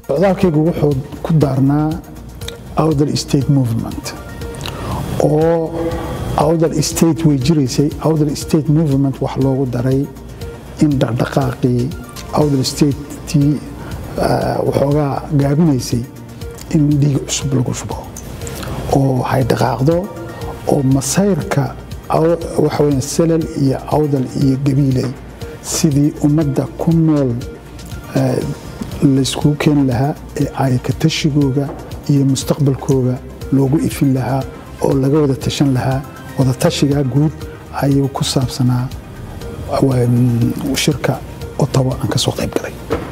socdaalkaygu wuxuu ku daarnaa Awdal State Movement oo Awdal State way jiraysay. Awdal State Movement wax loogu daray in dhaqdhaqaaqii Awdal State waxoogaa gaabinaysay in dhiig cusub lagu shubo oo hay dhaqaaqdo oo masayrka waxa weyn Salal iyo Awdal iyo Gabiley sidii ummadda ku nool la isku keen lahaa ee ay ka tashigooga iyo mustaqbalkooga loogu ifin lahaa oo laga wada tashan lahaa wada tashiga guud ayuu ku saabsanaa shirka Ottawa aan ka soo qayb galay.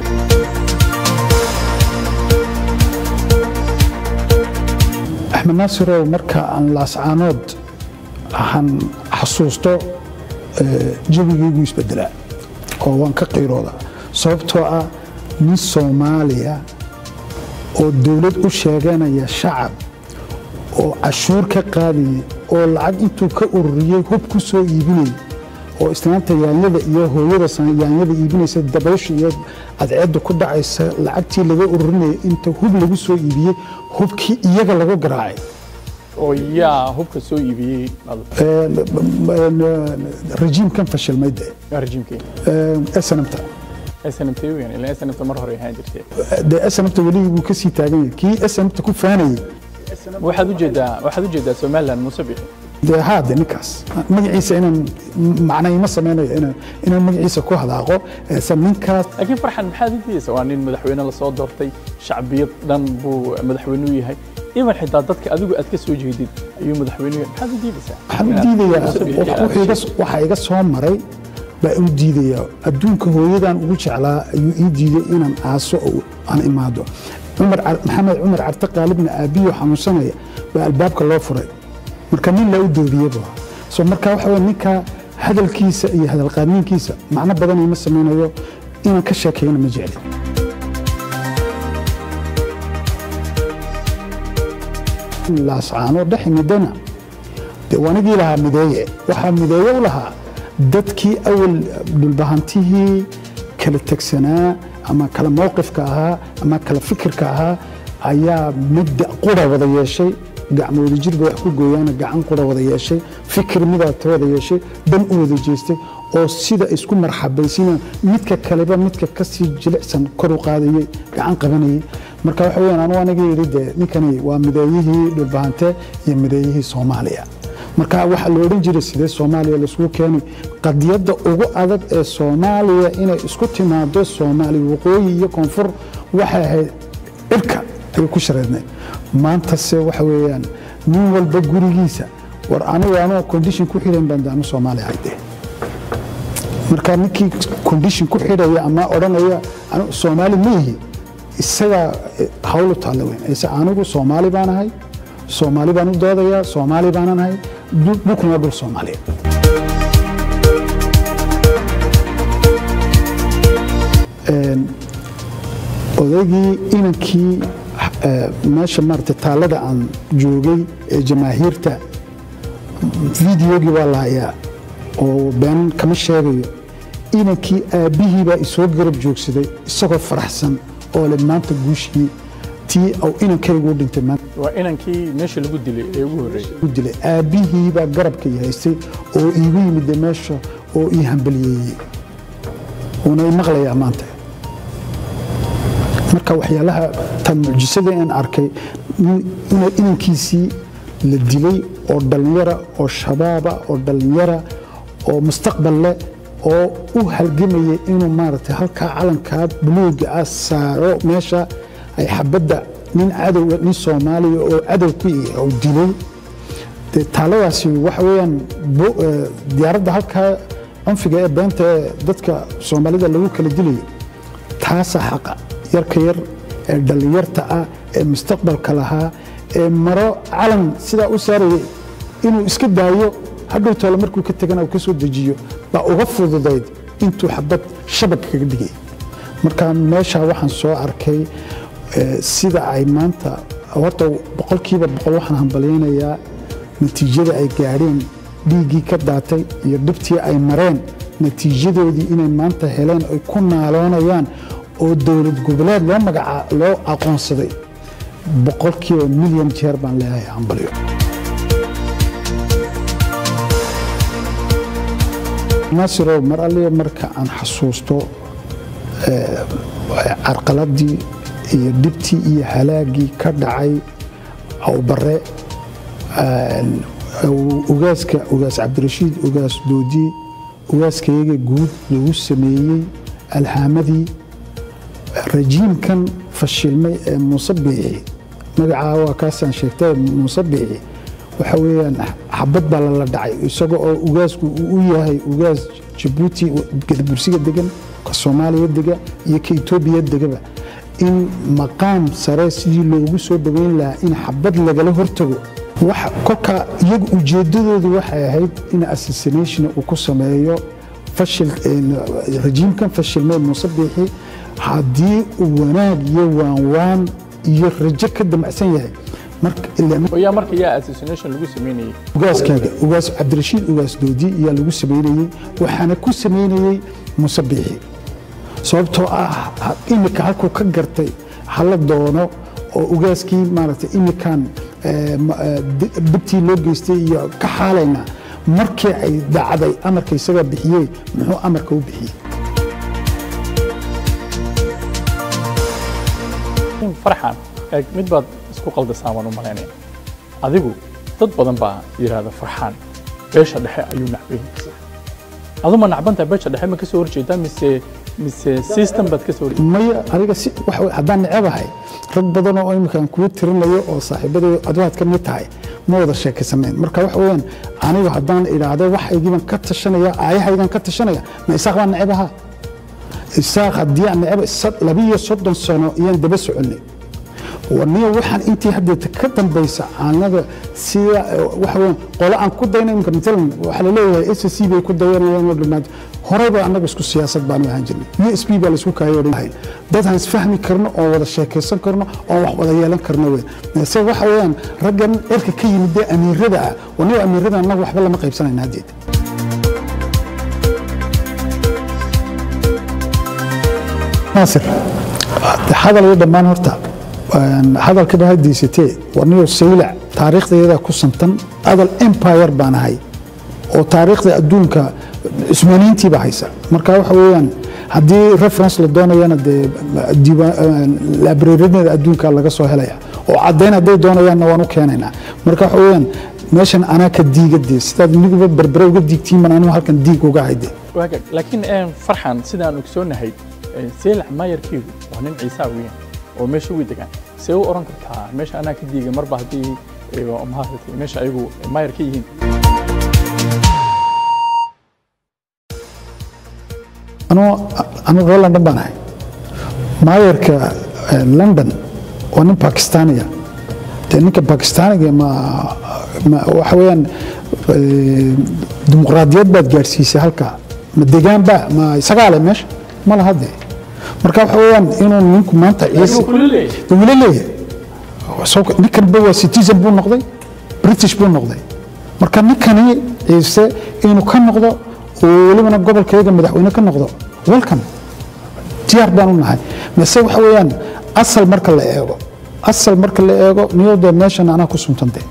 Axmed Naasir marka aan laascaanood waxaan xasuusto jawigaygu isbedelaa oo waan ka qiirooda sababtoo ah nin Soomaaliya oo dawlad u sheeganaya shacab oo cashuur ka qaadiyay oo lacag intuu ka ururiyay hub ku soo iibinay oo islaanta yaanyada iyo hooyada yaanyada iibinaysa dabaysha iyo adceed ku dhacaysa lacagtii laga ururinay inta hub lagu soo iibiyay hubkii iyaga lagu garaacay oo yaa hubka soo iibiyay rejiimkan fashilmayde rejiimkii SNMT يعني لا SNMT مرة هي هاجر شيء ده SNMT ولي وكسي تاجين كي SNMT كفاني واحد وجد سومالا مسبح ده هذا نكاس مجلس أنا معناه يمسك أنا مجلس كوه هذا سمنكاس أكيد فرحان بحاجة دي سواء المدحوين اللي صوت دورتي شعبية دم بو مدحوينوي هاي إيمان حتى ضدك أدكس وجه جديد أيوم مدحوينوي بحاجة دي بس حاجة دي وحيقص هم مري baa u diidaya adduunka hooyadan ugu jeclaa ayuu ii diiday inaan aaso oo aan imaado maxamed cumar carte qaalibna aabiyo xanuunsanaya baa albaabka loo furay marka nin la u doodiyaba soo marka waxa weeye ninka hadalkiisa iyo hadal qaadniinkiisa macna badan ima sameeyo inaan ka sheekeeyno ma jecli laascaano dhaximidana deewaanigii lahaa mideeye waxaa mideeye u lahaa dadkii awal dhulbahantihii kala tagsanaa ama kala mowqifka ahaa ama kala fikirka ahaa ayaa mid qura wada yeeshay gacmooda jir bay wax ku gooyaan gacan qura wada yeeshay fikir midaata wada yeeshay dan u wada jeestay oo sida isku marxabaysiina midka kaleba midka ka sii jilicsan kor u qaadayay gacan qabanayay marka waxa weeyaan aniga yiri ninkani waa mideeyihii dhulbahante iyo mideeyihii Soomaaliya marka waxa la oran jiray sidee Soomaaliya la isku keenay qadiyada ugu adag ee Soomaaliya inay isku timaado Soomaaliya waqooyi iyo koonfur waxa ahayd irka ay ku shareednay maanta se waxa weeyaan nin walba gurigiisa war aniga condition ku xiran bandaan Soomaaliya ayde marka ninkii condition ku xiraya ama oranaya Soomaali mihi isaga hawlu taalaweyn isa anigu Soomaali baan ahay Soomaali baan u doodaya Soomaali baan ahay بكرة نقول صومالي odaygii inankii meesha maartay taalada aan joogay ee jamaahiirta fiidiyogii waa la hayaa oo been kama sheegayo inankii aabihii baa isoo garab joogsaday isagoo faraxsan oo le maanta guushii tii aw inankaygu dhintay maanta waa inankii meesha lagu dilay ee ugu horeeyay aabihii baa garabka haystay oo iigu yimid meesha oo ii hambaliyay una maqlaya maanta marka waxyaalaha tan muujisada aan arkay inankiisii la dilay oo dhalinyara oo shabaaba oo dhalinyara oo mustaqbal leh oo u halgamay inuu maartay halka calanka buluuga ah saaro meesha ay xabada nin cadow nin Soomaaliya oo cadow ku oo dilay taladaasi waxa weeyaan diyaaradda halka anfiga ee beenta dadka Soomaalida lagu kala dilay taas xaq yarka yar ee dhalinyarta ah ee mustaqbalka lahaa ee maro calan sida u saaray inuu iska daayo hadhow tolo markuu ka tagana uu ka soo dejiyo ba uga fududeed intuu xabad shabag kaga dhigay marka meesha waxaan soo arkay sida ay maanta horta boqolkiiba boqol waxaan hambaleynayaa natiijada ay gaareen dhiigii ka daatay iyo dhibtii ay mareen natiijadoodii inay maanta heleen ay ku naaloonayaan oo dowlad goboleed loo aqoonsaday boqolkiiba milyan jeer baan leeyahay hambalyo. naasirow mar alle marka aan xasuusto carqaladii iyo dhibtii iyo halaagii ka dhacay Awbare ugaas Cabdirashiid ugaas Doodi ugaaskayga guud lagu sameeyey alhaamadii rajiimkan fashilmay ee Muuse Biixi magacaa waa kaasaan sheegtay Muuse Biixi waxa weeyaan xabad baa la dhacay isagoo oo ugaasku u yahay ugaas Djibouti Gadabursiga degan ka Soomaaliya dega iyo ka Itoobiya degaba in maqaam sare sidii loogu soo dhaweyn lahaa in xabad lagala hortago wax kolka iyagu ujeedadoodu waxay ahayd in assassination uu ku sameeyo fashil rajiimkan fashilmay Muuse Biixi haddii uu wanaag iyo waanwaan iyo rajo ka damacsan yahay marka yaa assassination lagu sameeyay ugaaskayga ugaas Cabdirashiid ugaas Doodi yaa lagu sameeyay waxaana ku sameeyay Muuse Biixi sababtoo imika halkuu ka gartay hala doono oo ugaaskii maaragtay imikan dibtii loo geystay iyo ka xaalayna markii ay dhacday amarka isaga bixiyay muxuu amarka u bixiyay farxan mid baad isku qaldasaaman u maleynaya adigu dad badan baa yiraahdo farxan beesha dhexe ayuu nacbay aduma nacbanta beesha dhexe ma ka soo horjeedaa mise system bad ka soo horjeedaa maya adiga si wax haddaan nacabahay rag badan oo imkaan kuwa tirinayo oo saaxiibadii adwaad ka mid tahay ma wada sheekaysaneen marka wax weeyaan anigu haddaan iraahdo wax aygiban ka tashanaya aayahaygan ka tashanaya ma isaaq baan nacabaha isaaq haddii aan nacaba 32 sano iyaan daba soconay ونيو وحن أنتي هديت كتم بيس عنده سيا وحوين قلا عن كل دينا يمكن مثلاً وحلليه SSC بيكون دينا يوم قبل ما هربا عندك بس كسياسة بانو هنجني USB بالسوق كايوري هاي ده هنس فهمي كرنا أو ولا شيء كيسن كرنا أو ولا يالن كرنا وين نسي وحوين رجل إرك كي مدة أمير رضا ونيو أمير رضا أنا وحبا لما قيب سنة ناديت ناصر هذا اللي يبدأ ما نهرتا هذا كده هاي دي سي تي ورنيو سيلع تاريخ ذا كوسنتن هذا الامباير بان هاي او تاريخ ذا ادونك اسمانينتي بحيسا marka waxa weeyaan hadii reference la doonayana library-da adduunka laga soo helaya oo cadeyn haday doonayaan waan u keenaynaa marka waxa weeyaan meeshan ana ka diigadii sidaad niguba berber uga diigtiin manaan halkan diig uga hayde laakiin farxan sidaan ogsoonahay سيلع ما يركيب وهنن عيسى وين ومش ويدقان سو أوران كرتها مش أنا كديجة مربع دي وأمهاتي مش أيجو ما يركيهين أنا والله نبانه ما يرك لندن وأنا باكستانية تانيك باكستانية ما وحويان ديمقراطيات بعد جالسية هالكا مدقان بقى ما يسقى مش ما له هذا marka waxa weeyaan inuu ninku maanta ciise uu leeyahay soo ninkan baa citizen buu noqday British buu noqday marka ninkani ciise inuu ka noqdo oo waliba gobolkayga madaxweyne ka noqdo welcome diyaar baan u nahay mise waxa weeyaan asal marka la eego niyada meeshan ana ku suntantay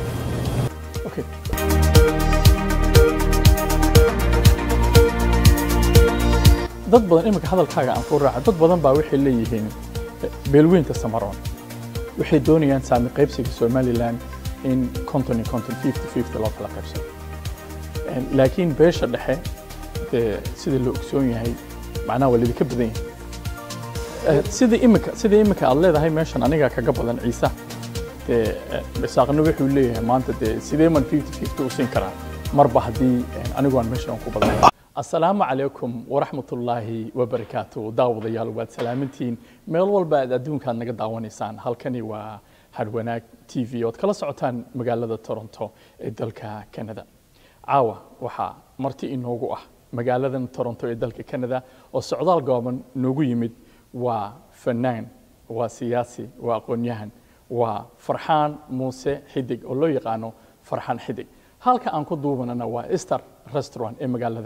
dad badan imika hadalkaaga aan ku raaco dad badan baa waxay leeyihiin beelweynta Samaroon waxay doonayaan saami qaybsiga Somaliland in content 50-50 loo kala qaybsado laakiin beesha dhexe sida loo ogsoon yahay macnaha wali ka badan yahay sida imika aad leedahay meeshan aniga kaga badan ciise bisaaqna wuxuu leeyahay maanta sidee man 50-50 u siin karaa marba hadii anigu aan meeshan ku badan السلام عليكم ورحمة الله وبركاته داود يا لواد سلامتين ميل والبا أدون كان نقد داوانيسان هالكني وهروناك تي في وتكلا سعوتان مقالة تورنتو إدلكا كندا عاوة وحا مرتي إنوغو مقالة تورنتو إدلكا كندا والسعودال قومن نوغو يمد وفنان وسياسي وقنيهن وفرحان موسى حدق والله يقانو فرحان حدق هالكا أنكو دوبنا إستر رستوران مقالة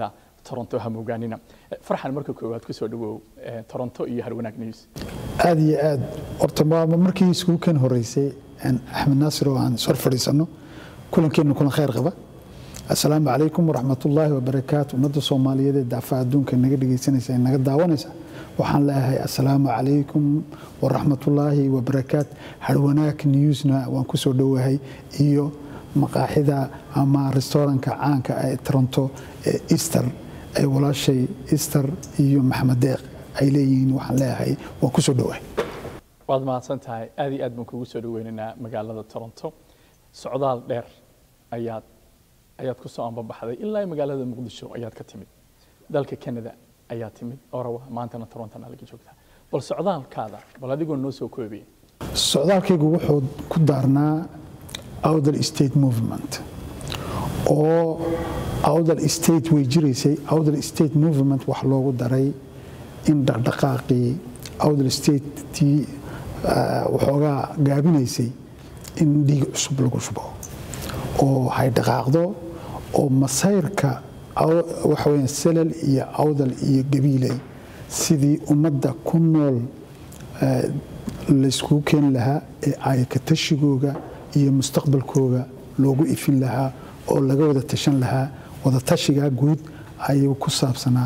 toronto ha moogaanina farxan marka koowaad ku soo dhawow toronto iyo harwanaag news aad iyo aad horta markii isku kan horeysay axmed naasir oo aan soo fadhiisano kulankeenu kulan khayr qaba assalaamu calaykum waraxmatullaahi wabarakaatu ummadda soomaaliyeed ee daafaha adduunka naga dhegaysanaysa naga daawanaysa waxaan leeyahay assalaamu calaykum waraxmatullaahi wabarakaat harwanaag newsna waan ku soo dhowahay iyo maqaaxida ama restaurantka caanka ee toronto ee easter ay walaashay easter iyo maxamed deeq ay leeyihiin waxaan leeyahay waan ku soo dhowahay waad mahadsan tahay aad iyo aad baan kugu soo dhaweynaynaa magaalada toronto socdaal dheer ayaad ku soo ambabaxday ilaa magaalada muqdisho ayaad ka timid dalka canada ayaa timid orawa maantana torontona laga joogtaa bal socdaalkaada bal adigoo noo soo koobiyay socdaalkaygu wuxuu ku daarnaa outer state movement oo outer state way jiraysay outer state movement wax loogu daray in dhaqdhaqaaqii outer state tii waxoogaa gaabinaysay in dhiig cusub lagu shubo oo hay dhaqaaqdo oo masayrka waxa weeyaan salal iyo awdal iyo gabiilay sidii ummadda ku nool laysku keeni lahaa ee ay ka tashigooga iyo mustaqbalkooga loogu ifin lahaa oo laga wada tashan lahaa wada tashigaa guud ayuu ku saabsanaa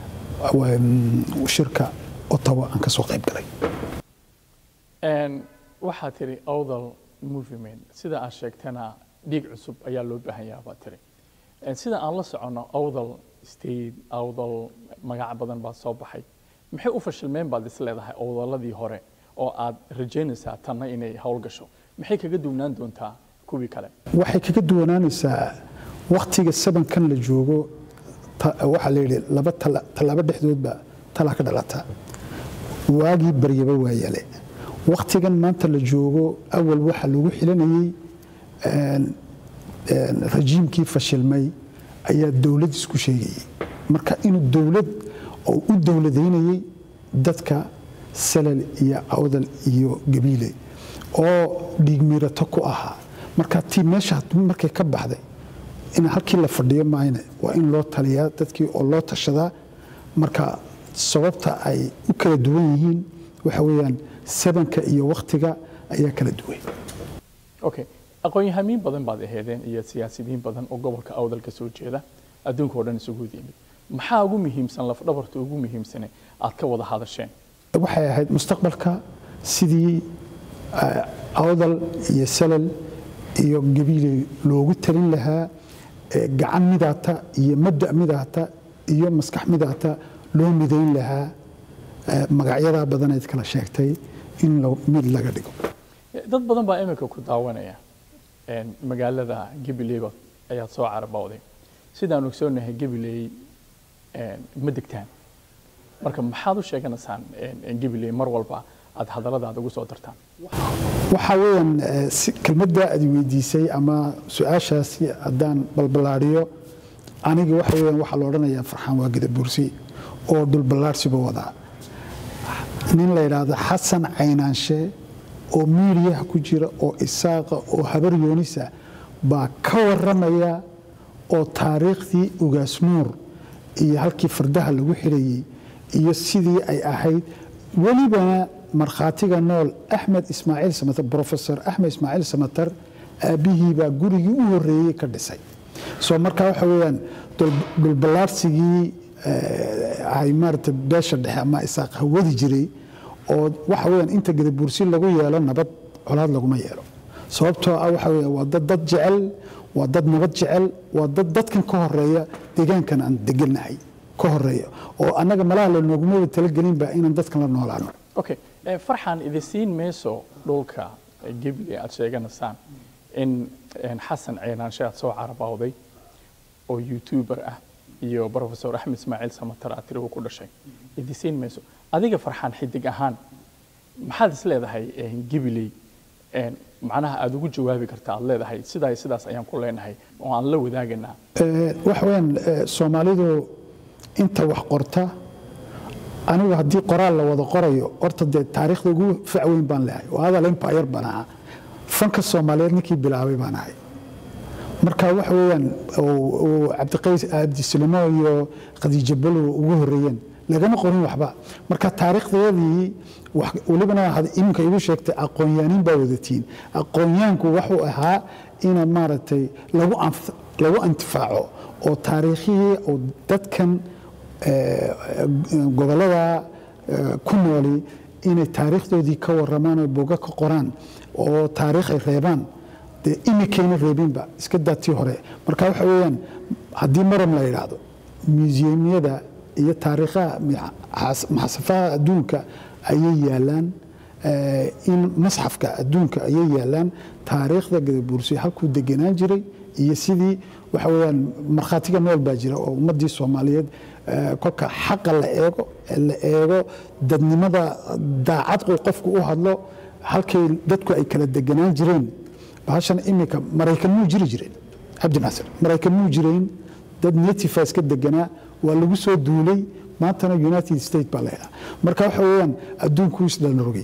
shirka Ottawa aan ka soo qayb galay waxaa tiri awdal movement sida aad sheegtana dhiig cusub ayaa loo baahan yahay baa tiri sida aan la socono awdal state awdal magac badan baa soo baxay maxay u fashilmeen baad is leedahay awdaladii hore oo aad rajaynaysaa tanna inay hawl gasho maxay kaga duwanaan doontaa kuwii kale waxay kaga duwanaanaysaa waqtiga sabankan la joogo waxa la yidhi laba talaabo dhexdoodba tala ka dhalata waagii baryaba waa yale waqtigan maanta la joogo awal waxa lagu xilanayay rajiimkii fashilmay ayaa dawlad isku sheegayay marka inuu dawlad oo u dawladaynayay dadka salal iyo awdal iyo gabiile oo dhiigmiirato ku ahaa marka tii meesha markay ka baxday in halkii la fadhiyo maayna waa in loo taliyaa dadkii oo loo tashadaa marka sababta ay u kala duwan yihiin waxa weeyaan sabanka iyo waqtiga ayaa kala duwan okay aqoon-yahamiin badan baad aheedeen iyo siyaasiyiin badan oo gobolka awdal ka soo jeeda adduunka oo dhan isugu yimid maxaa ugu muhiimsan laf dhabarta ugu muhiimsan aad ka wada hadasheen waxay ahayd mustaqbalka sidii awdal iyo salal iyo gabiile loogu talin lahaa gacan midaata iyo mabda' midaata iyo maskax midaata loo midayn lahaa magacyada badan ay kala sheegtay in mid laga dhigo dad badan baa imika ku daawanaya magaalada Gabiley ayaa soo carabawday sidaan ogsoonahay Gabiley ma degtaan marka maxaad u sheeganaysaan Gabiley mar walba aad hadalladaada ugu soo dartaan waxa weeyaan kelmadda aad weydiisay ama su'aashaasi haddaan balbalaariyo aniga waxa weeyaan waxa la odhanayaa farxaan waa Gadabuursi oo dul ballaarsiba wadaa nin la yiraahdo Xasan Caynaanshe oo miiriyaha ku jira oo isaaqa oo habar yoonisa baa ka waramaya oo taariikhdii ugaas nuur iyo halkii fardaha lagu xirayay iyo sidii ay ahayd waliba markhaatiga nool Axmed Ismaaciil Samatar professor Axmed Ismaaciil Samatar aabihii baa gurigii u horeeyay ka dhisay soo marka waxa weeyaan dul ballaarsigii ay maarta beesha dhexe ama isaaq hawadi jiray oo waxa weeyaan inta Gadabuursi lagu yeelo nabad colaad laguma yeelo sababtoo ah waxa weeyaan waa dad jecel waa dad nabad jecel waa dadkan ka horeeya deegaankan aan deganahay ka horeeya oo anaga malaha la nooguma talagelin ba inaan dadkan la noolaano okay farxan idisiin meeso dhulka Gabiley aad sheeganaysaan in Xasan Caynaanshe aad soo carabawday oo youtuber ah iyo professor Axmed Ismaaciil Samatar aad tiri ku dhashay idisiin meeso adiga farxan xidig ahaan maxaad is leedahay Gabiley macnaha aad ugu jawaabi kartaa aad leedahay sidaas ayaan ku leenahay oo aan la wadaagana wax weyn Soomaalidu inta wax qorta anigu haddii qoraal la wada qorayo horta dee taariikhda ugu facweyn baan leeyahay oo hadal empire baan ahaa fanka Soomaaliyeed ninkii bilaabay baan ahay marka waxa weeyaan oo cabdiqays abdisalamo iyo khadiija balo ugu horeeyeen lagama qorin waxba marka taariikhdeedii walibana iminka igu sheegtay aqoon-yaaniin baa wadatiin aqoon-yaanku wuxuu ahaa in maaragtay lagu intifaaco oo taariikhii oo dadkan gobolada ku nooli inay taariikhdoodii ka waramaan oo buuga ka qoraan oo taariikh ay reebaan imikayna reebinba iska daatii hore marka waxa weeyaan haddii maram la yidhaahdo museumyada iyo taariikhaha maxasafaha adduunka ayay yaalaan in masxafka adduunka ayay yaalaan taariikhda gadabuursi halkuu deganaan jiray iyo sidii waxa weeyaan markhaatiga nool baa jira oo ummaddii soomaaliyeed kolka xaqa la eego dadnimada daacad qofku u hadlo halkay dadku ay kala deganaan jireen bahashan imika maraykan muu jiri jireen cabdinaasir maraykan muu jireen dad native iska deganaa waa lagu soo duulay maantana United States baa leeyahay marka waxa weeyaan adduunku isdhalin rogay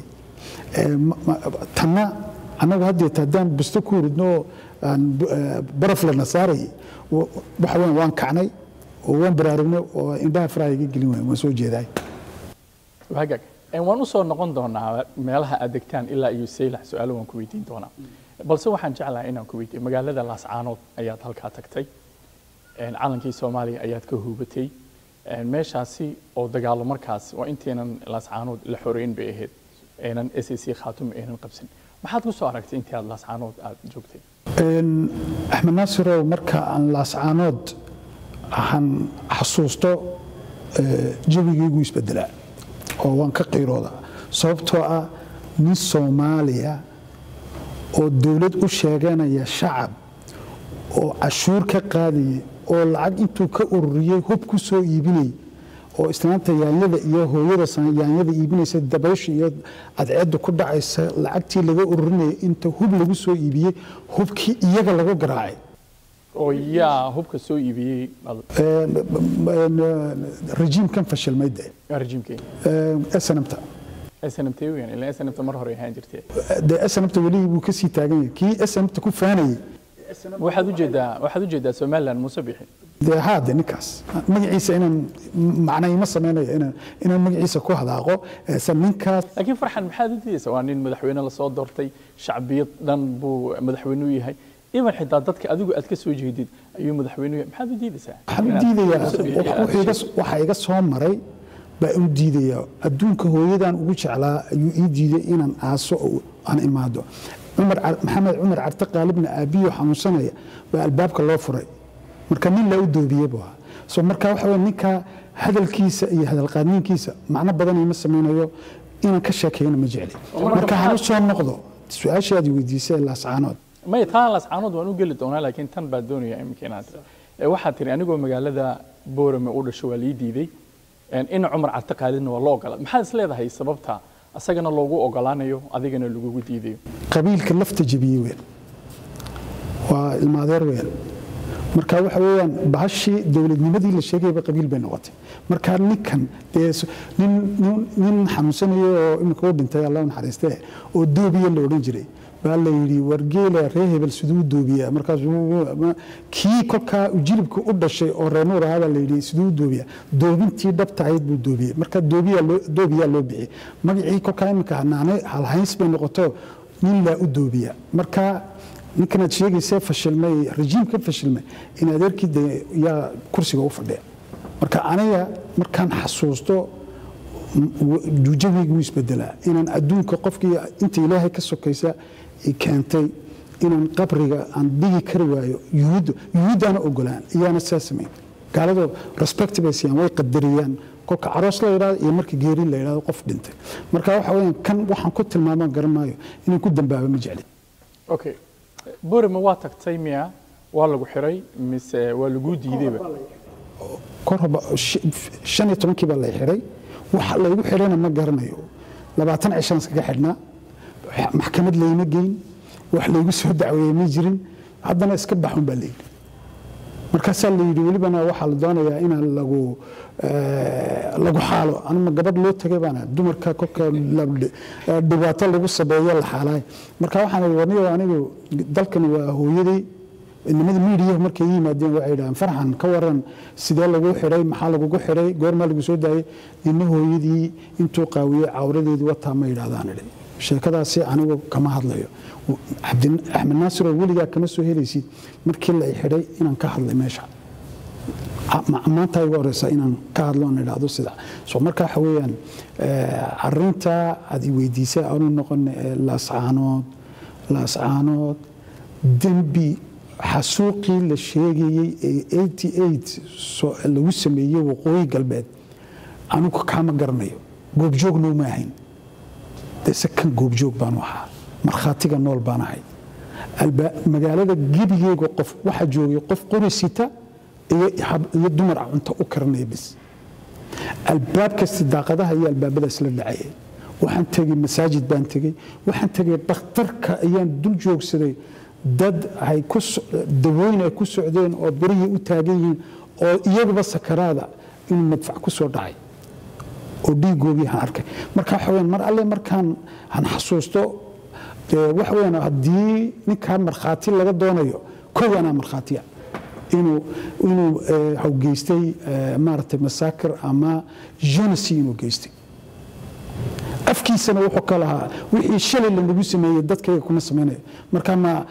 tanna anagu hadda taadaan bisto ku ridno baraf la nasaaray waxa weeyaan waan kacnay oo waan baraarugnay oo indhaha faraayiga gelin waan soo jeeday wahagag waan u soo noqon doonaa meelaha aad degtaan ilaa iyo Seylax su'aalo waan ku weydiin doonaa balse waxaan jeclahay inaan ku weydiiyo magaalada Laascaanood ayaad halka tagtay calankii Soomaaliya ayaad ka hubatay meeshaasi oo dagaalo markaas waa inteenan Laascaanood la xoreyn bay ahayd aanan SSC Khatum aanan qabsan maxaad ku soo aragtay intii aad Laascaanood aad joogtay Axmed Naasir marka aan Laascaanood waxaan xasuusto jawigiigu isbedelaa oo waan ka qiirooda sababtoo ah nin Soomaaliya oo dawlad u sheeganaya shacab oo cashuur ka qaadiyay oo lacag intuu ka ururiyay hub ku soo iibinay oo islaanta yaanyada iyo hooyada yaanyada iibinaysa dabaysha iyo cadceedda ku dhacaysa lacagtii laga ururinay inta hub lagu soo iibiyay hubkii iyaga lagu garaacay oo yaa hubka soo iibiyay rejiimkan fashilmayde rejiimkii SNMta SNMta weyn ilaa SNMta mar hore ahaan jirtay SNMta wali buu ka sii taagan yahay kii SNMta ku faanayay waxaad u jeedaa Somaliland Musabixi هذا نكاس مجلس إن معناه ما سمعنا إن مجلس كوه هذا سمينكاس لكن فرحان محادثة سواء إن مدحوينا لصوت دورتي شعبية دن بو مدحوينوي هاي إيمان حتى ضدك أدك سوي جديد أي مدحوينوي محادثة ساعة محادثة وحيقص هم مري بأوديدة الدون كهويدان وجش على يوديدة إن عاصو أنا إمادو محمد عمر عرتق قالبنا أبي وحمصنا بالباب كله فري marka nin la u doobiyay baa soo marka waxa weey ninka hadalkiisa iyo hadal qaadniinkiisa macna badan ay ma sameeyo inaan ka sheekayno ma jecli marka hal soo noqdo su'aashaadi weydiisay Laascaanood ma taan Laascaanood waan u gali doonaa laakiin tan baa doonaya imkanaad waxa tiri anigoo magaalada Boorame u dhashay waa lii diiday in Umar Carte qaalidna waa loo ogolaaday maxaad is leedahay sababta asagana loogu ogolaanayo adigana lagu diidayo qabiilka lafta jabiyay weyn waa ilmaadeer weyn marka waxa weeyaan bahashii dawladnimadii la sheegayba qabiil bay noqotay marka ninkan nin xanuunsanayo oo imika u dhintay Allah naxariistay oo doobiye la oran jiray baa la yiri wargeela reer hebel siduu doobiya markaas kii kolka jilibka u dhashay oo reenuur ahaa la yiri siduu doobiya doobintii dhabtayd buu doobiyay marka doobiya loo bixiyay magacii kolka imika hanaanay hal hays bay noqoto nin la u doobiya marka ninkan sheegaysa fashilmay rejiimka fashilmay in adeerkii yaa kursiga u fadhiya marka aniga markaan xasuusto jawigu isbedelaa inaan adduunka qofkii inta Ilaahay ka sokaysa keentay inaan qabriga aan dhigi kari waayo yuhuudana ogolaan iyana saasmay gaaladu respect bay siiyaan way qadariyaan kolka aroos la yiraahdo iyo markii geeri la yiraahdo qof dhintay marka waxa weeyaan kan waxaan ku tilmaamaan garmaayo inaan ku dambaabo ma jecli okay Boorame waa tagtay miya waa lagu xiray mise waa lagu diidayba korba 15 baa la xiray waxa lagu xirayna ma garanayo 20 cishan iskaga xidhnaa maxkamad leeyma geyn wax lagu soo dacweeyay ma jirin haddana iska baxun baa leeyay markaas la yiri walibana waxa la doonayaa in lagu xaalo anuma gabadh loo tagay baana dumarka kolka dhibaato lagu sabeeyo la xaalay marka waxaan warniyo anigu dalkan waa hooyaday inamada miidiyaha markay yimaadeen waxay yidhahdeen farxan ka waran sidee lagu xidhay maxaa lagugu xidhay goormaa lagu soo daayay ina hooyadii intuu qaawiyey cawradeedii wataa ma yidhahdaan idhi sheekadaasi anigu kama hadlayo axmed naasir oo weligaa kama soo helaysid markii la xidhay inaan ka hadlay meesha maanta igu horeysa inaan ka hadlo aan idhaahdo sida soo marka waxa weeyaan arrinta aad i weydiisay aanu noqon laascaanood dembi xasuuqii la sheegayey ee 88 lagu sameeyey waqooyi galbeed anigu kama garanayo goobjoogna uma ahayn dese kan goobjoog baan ahaa markhaatiga nool baan ahay magaalada gebigeega qof waxa joogay qof qori sita iyo dumar cunto u karanaya bis albaab kasta daaqadaha iyo albaabadaas la dhacayay waxaan tegey masaajid baan tegey waxaan tegey dhakhtarka ayaan dul joogsaday dad ay ku dawooyin ay ku socdeen oo barihii u taagan yihiin oo iyaguba sakaraada inuu madfac ku soo dhacay oo dhiigoogii aan arkay marka waxa weeyaan mar alle markaan aan xasuusto waxa weeyaan haddii ninkaan markhaati laga doonayo kowaanaa markhaatiya inuu hawgeystay maaragtay masaakir ama genocide inuu geystay afkiisana wuxuu ka lahaa wixii shalay lagu sameeyey dadkayga kuma samaynayo marka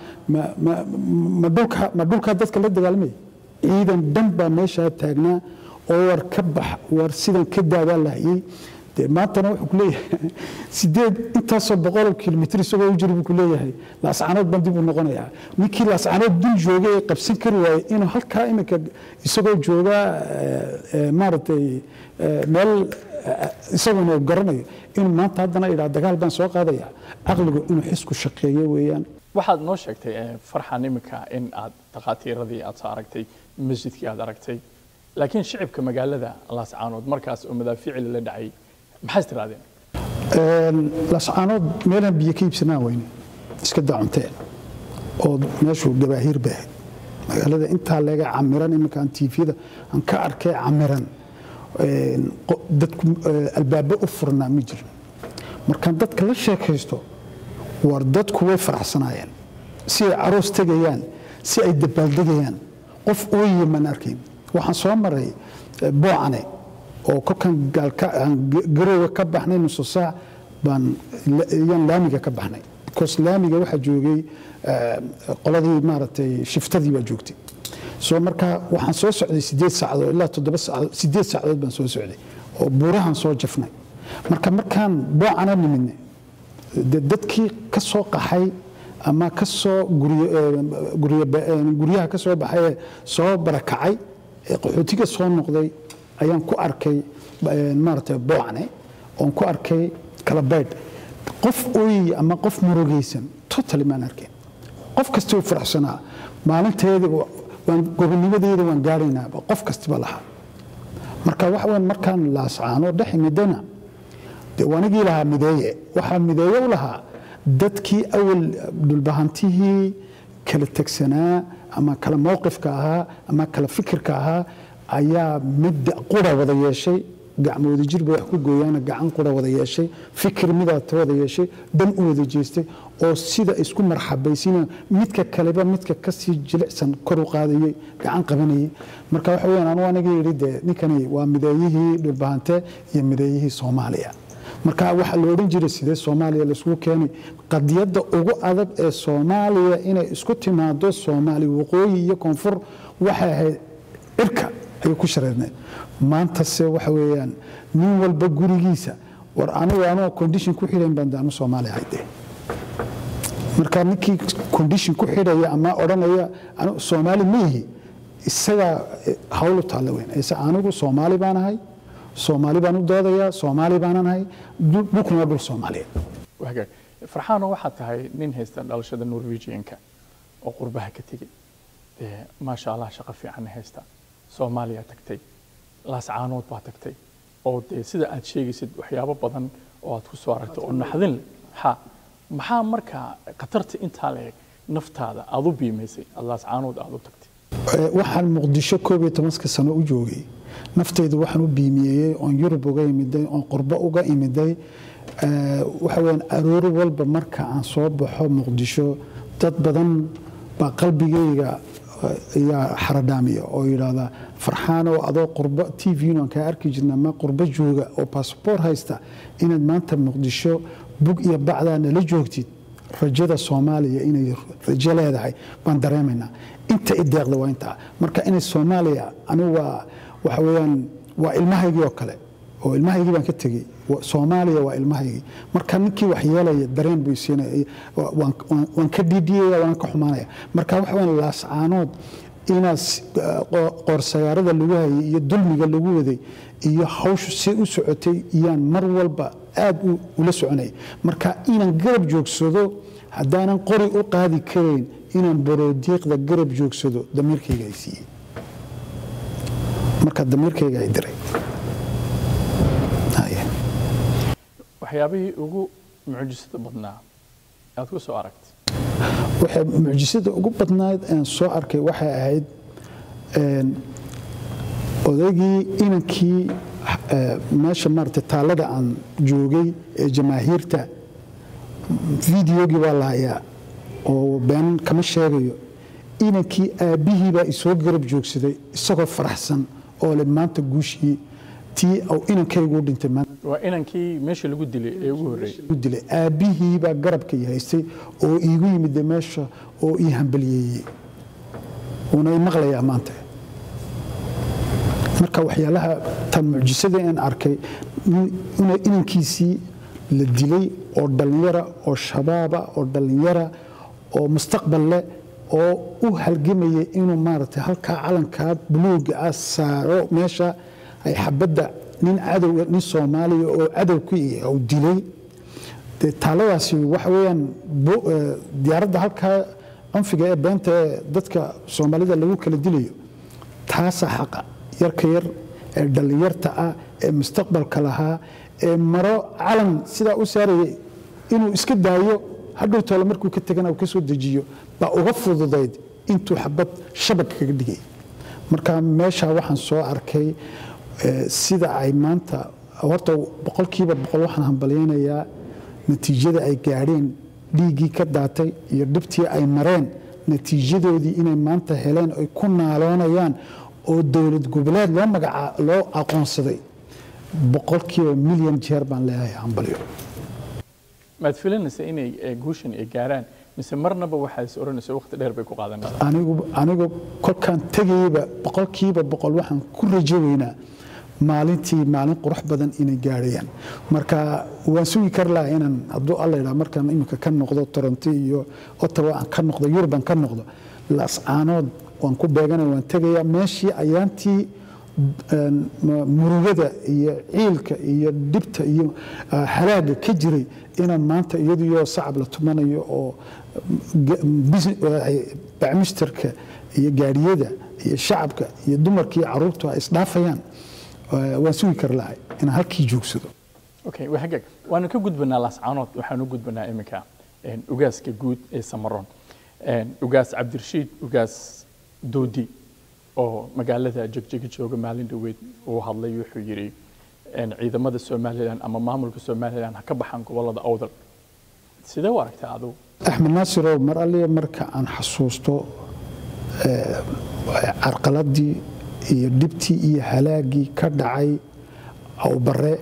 ma dhulka dadka la dagaalamaya ciidan dhan baa meeshaa taagnaa oo war ka bax war sidan ka daadaa lahayey dee maantana wuxuu ku leeyahay 8 intaasoo 100 kilomitir isagoo u jira buu ku leeyahay laascaanood baan dib u noqonayaa ninkii laascaanood dul joogay ee qabsan kari waayey inuu halkaa iminka isagoo jooga maaragtay meel isaguna garanayo inuu maanta haddana idhaa dagaal baan soo qaadaya caqligu inuu xisku shaqeeyo weeyaan waxaad noo sheegtay farxan iminka in aad dhaqaatiiradii aad soo aragtay masjidkii aad aragtay laakiin shicibka magaalada laascaanood markaas oo madaafiici la dhacay maxaad tiraadeen laascaanood meelaan biyo ka iibsanaa weyne iska dacuntee oo meeshu gabaahiir baahay magaalada intaa leega camiran iminka aan tiifiyada aan ka arkay camiran dadku albaabo u furnaa ma jirin markaan dadka la sheekaysto war dadku way faraxsanaayeen si ay aroos tegayaan si ay dabaaldegayaan qof ooyiye maan arkayn waxaan soo maray boocane oo kolkan garowga ka baxnay nusu saac baan yaan laamiga ka baxnay because laamiga waxaa joogay qoladii maaragtay shiftadii baa joogtay soo marka waxaan soo socday 8 saacadood ilaa 7 saacadood 8 saacadood baan soo socday oo buurahan soo jafnay markaan boocana nimidnay dadkii ka soo qaxay ama ka soo guryaha ka soo baxay soo barakacay qaxootiga soo noqday ayaan ku arkay maaragtay boocane oon ku arkay kala baydh qof ooyi ama qof murugaysan totally maan arkeen qof kasta uu faraxsanaa maalinteeda gobonimadeeda waan gaaraynaa qof kastaba lahaa marka waxa weyn markaan laascaano dhex midana wanigii lahaa mideeye waxaa mideeye u lahaa dadkii awal dhulbahantihii kala tegsanaa ama kala mowqifka ahaa ama kala fikirka ahaa ayaa mid qura wada yeeshay gacmooda jirba wax ku gooyaana gacan qura wada yeeshay fikir midaata wada yeeshay dhan u wada jeestay oo sida isku marxabaysiina midka kaleba midka ka sii jilicsan kor u qaadayay gacan qabanayay marka waxa weeyaan anigu aniga yidhi dee ninkani waa mideeyihii dhulbahante iyo mideeyihii Soomaaliya marka waxa la oran jiray sidee Soomaaliya la isku keenay qadiyada ugu adag ee Soomaaliya inay isku timaado Soomaali waqooyi iyo koonfur waxa ahayd irka ay ku shareernay maanta se waxa weeyaan nin walba gurigiisa war anigu condition ku xidhan baan Soomaaliya hayde marka ninkii condition ku xidhaya ama oranaya anigu Soomaali mihi isaga hawlu taala weyn isa anigu Soomaali baan ahay Soomaali baan u doodaya Soomaali baan ahay dhulkuna dhul Soomaaliyeed waxa farxaano waxa tahay nin haysta dhalashada Norwegian-ka oo qurbaha ka tagay ma sha Allah shaqo fiican haysta Soomaaliya tagtay laascaanood baa tagtay oo sida aad sheegaysid waxyaabo badan oo aad ku soo aragtay oo naxdin maxaa marka qatarta inta leeg naftaada aad u biimaysay laascaanood aad u tagtay waxaan Muqdisho 12 sano u joogay naftaydu waxaan u biimiyay oo Yurub uga imiday oo qurba uga imiday waxa weyn aroor walba marka aan soo baxo Muqdisho dad badan ba qalbigayga ayaa xaradhaamiya oo yidhaahdaa farxaanoo adoo qurbo t v-nan kaa arki jirna ma qurbo jooga oo baasboor haysta inaad maanta muqdisho bug iyo bacdaa nala joogtid rajada soomaaliya inay rajo leedahay baan dareemaynaa inta i deeqda waa intaa marka inay soomaaliya anigu waxa weeyaan waa ilmahaygii oo kale oo ilmahaygii baan ka tegey soomaaliya waa ilmahaygii marka ninkii wax yeelaya dareen buu siinaya waan ka dhiidhiyaya waan ka xumaanaya marka waxa weeyaan laascaanood inaas qoorsagaarada lagu hayay iyo dulmiga lagu waday iyo hawshu si u socotay iyaan mar walba aad ula soconay marka inaan garab joogsado haddaanan qori u qaadi karayn inaan baroodiiqda garab joogsado damiirkayga ay siiyey marka damiirkayga ay diray waxyaabihii ugu mucjisada badnaa aad ku soo aragtay waxay mucjisada ugu badnayd aan soo arkay waxay ahayd odaygii inankii meesha maaragtay taalada aan joogay ee jamaahiirta fideogii baa la hayaa oo been kama sheegayo inankii aabbihii baa isoo garab joogsaday isagoo faraxsan oo le maanta guushii tii inankaygu dhintay waa inankii meesha lagu dilay ee ugu horreeyay aabbihii baa garabka i haystay oo iigu yimid meesha oo ii hambaliyeeyey uuna i maqlayaa maanta marka waxyaalaha tan mucjisada aan arkay inankiisii la dilay oo dhallinyara oo shabaaba oo dhallinyara oo mustaqbal leh oo u halgamayay inuu maaragtay halkaa calankaa buluuga ah saaro meesha ay xabadda nin cadow nin Soomaaliya oo cadow ku uu dilay taaladaasi waxa weeyaan diyaaradda halkaa anfiga ee beenta dadka Soomaalida lagu kala dilayo taasa xaqa yarka yar ee dhalinyarta ah ee mustaqbalka lahaa ee maro calan sida u saarayay inuu iska daayo hadhow tolo markuu ka tagana uu ka soo dejiyo ba uga fududayd intuu xabad shabag kaga dhigay marka meesha waxaan soo arkay sida ay maanta horta boqolkiiba boqol waxaan hambaleynayaa natiijada ay gaadheen dhiiggii ka daatay iyo dhibtii ay mareen natiijadoodii inay maanta heleen ay ku naaloonayaan oo dowlad goboleed loo aqoonsaday boqolkiiba milyan jeer baan leeyahay hambaliyo maad filanaysa inay guushan ay gaaraan mise marnaba waxaa is oranaysa waqti dheer bay ku qaadanaysaa anigu kolkaan tegayba boqolkiiba boqol waxaan ku rajo weynaa maalintii maalin qurux badan inay gaarayaan marka waan sugi kar lahaa inaan hadduu alla yidhaha markaan iminka ka noqdo Toronto iyo Ottawa aan ka noqdo Yurban ka noqdo laascaanood waan ku beeganay waan tegayaa meeshii ayaantii murugada iyo ciilka iyo dhibta iyo halaaga ka jiray inaan maanta iyadoo sacab la tumanayo oo bacmisterka iyo gaariyada iyo shacabka iyo dumarkii caruurtu ay isdhaafayaan waan sugi kar lahay inaan halkii joogsado okay waxaag waanu ka gudbanaa laascaanood waxaanu gudbanaa iminka ugaaska guud ee Samaroon ugaas Cabdirashiid ugaas Doodi oo magaalada Jigjiga jooga maalin dhaweed uu hadlay wuxuu yiri ciidamada Soomaaliland ama maamulka Soomaaliland ka baxan gobolada awdal sidee u aragtaa adigu Axmed Naasir oo mar alle marka aan xasuusto arqaladii iyo dhibtii iyo halaagii ka dhacay aw bare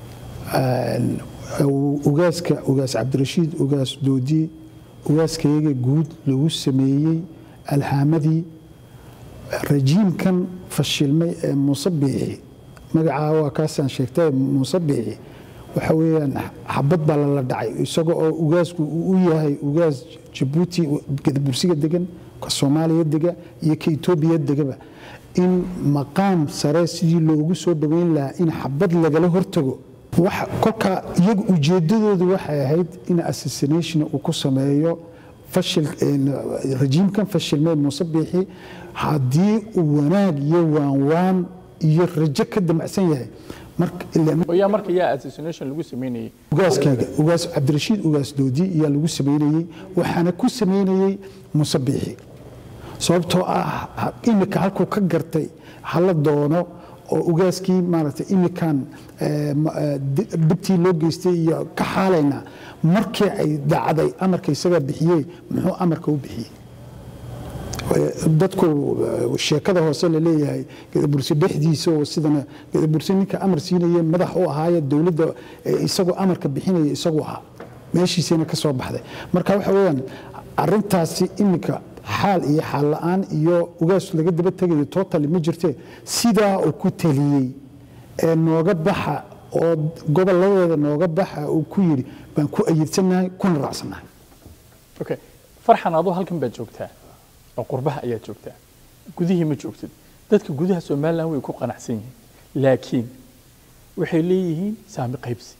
ugaas Cabdirashiid ugaas Doodi ugaaskayga guud lagu sameeyay alhaamadii rajiimkan fashilmay ee Musabbixi magaca waa kaasaan sheegtay Musabbixi waxa weeyaan xabad baa la dhacay isagoo oo ugaasku uu yahay ugaas Djibouti Bursiga degan ka Soomaaliya dega iyo ka Itoobiya degaba in maqaam sare sidii loogu soo dhaweyn lahaa in xabad lagala hortago waxa kolka iyagu ujeedadoodu waxay ahayd in assassination uu ku sameeyo fashil rajiimkan fashilmay Musabbixi haddii uu wanaag iyo waanwaan iyo rajo ka damacsan yahay marka yaa assassination lagu sameeyay ugaaskayga ugaas Cabdirashiid ugaas Doodi yaa lagu sameeyay waxaana ku sameeyay Musabbixi sababtoo ah imika halku ka gartay hala doono oo ugaaskii maaragtay imikan dibtii loo geystay iyo ka xaalayna markii ay dacday amarka isaga bixiyay muxuu amarka u bixiyay dadku sheekada hoose la leeyahay gadabursi dhexdiisa oo sidana gadabursi ninka amar siinaya madax u ahaaya dawladda isagoo amarka bixinaya isagoo ahaa meeshiisina ka soo baxday marka waxa weeyaan arintaasi imika xaal iyo xaal la'aan iyo ugaas laga daba tagayo total ma jirtee sidaa uu ku taliyey ee nooga baxa oo gobolladeeda nooga baxa uu ku yiri baan ku ayidsanahay kuna raacsanahay okay farxan adoo halkan baad joogtaa oo qurbaha ayaa joogtaa gudihii ma joogtid dadka gudaha Soomaaliland way ku qanacsan yihiin laakiin waxay leeyihiin saami qaybsi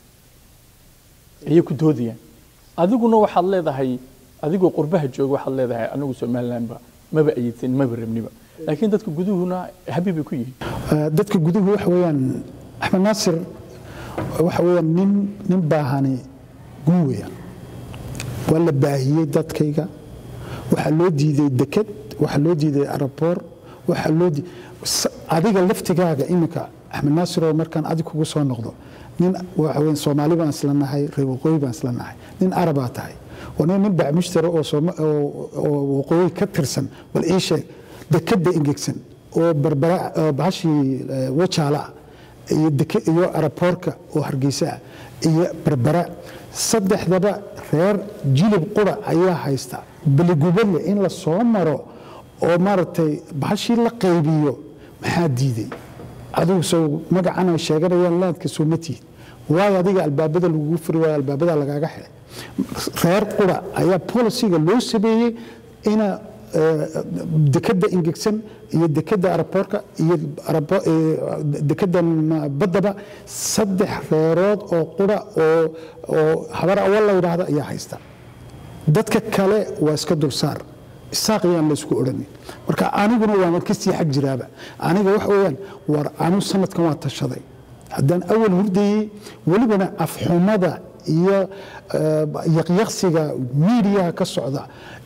ayay ku doodayaan adiguna waxaad leedahay adigoo qurbaha jooga waxaad leedahay anigu Soomaaliland maba ayidsan maba rabniba laakiin dadka guduhuna habiib ku yihiin dadka guduhu waxa weeyaan Axmed Naasir waxa weeyaan nin baahani guuya wala baahiyay dadkayga waxa loo diiday dekad waxa loo diiday airport waxa loo adiga laftigaaga imika Axmed Naasir oo markaan adiga kugu soo noqdo nin waxa weyn Soomaali baan isla nahay reer waqooyi baan isla nahay nin Arab tahay ونين نبع مشتري أو قوي كترسن بالإيش دكتة إنجكسن أو بربرة بعشي وشالة يدك يو أرابوركا أو هرجيسة بربرة صدق ذا غير جيل بقرة أيها هيستا بالجبل إن الصومرة أو مرتي بعشي لقيبيو محديدي هذا سو مجا أنا الشجرة يلا كسومتي ويا ديك الباب ده الوفر ويا الباب ده لقاقة reer qura ayaa policyga loo sameeyay ina dekada ingegsan iyo dekada airportka iyo dekada badaba saddex reerood oo qura oo habar awal la yiraahdo ayaa haysta dadka kale waa iska dulsaar isaaqiyaan la isku oranay marka aniguna waan ka sii xaq jiraaba aniga wax weeyaan war anu sanadkan waa tashaday haddaan awal hurdayay walibana afxumada iyo yaqyaqsiga media ka socda